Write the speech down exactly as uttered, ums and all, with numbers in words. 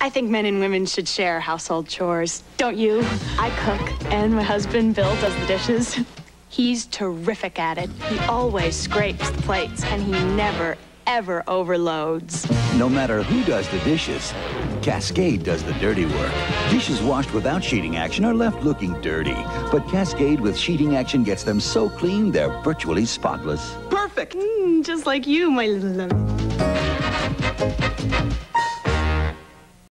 I think men and women should share household chores. Don't you? I cook, and my husband, Bill, does the dishes. He's terrific at it. He always scrapes the plates, and he never, ever overloads. No matter who does the dishes, Cascade does the dirty work. Dishes washed without sheeting action are left looking dirty, but Cascade with sheeting action gets them so clean they're virtually spotless. Perfect! Mm, just like you, my little...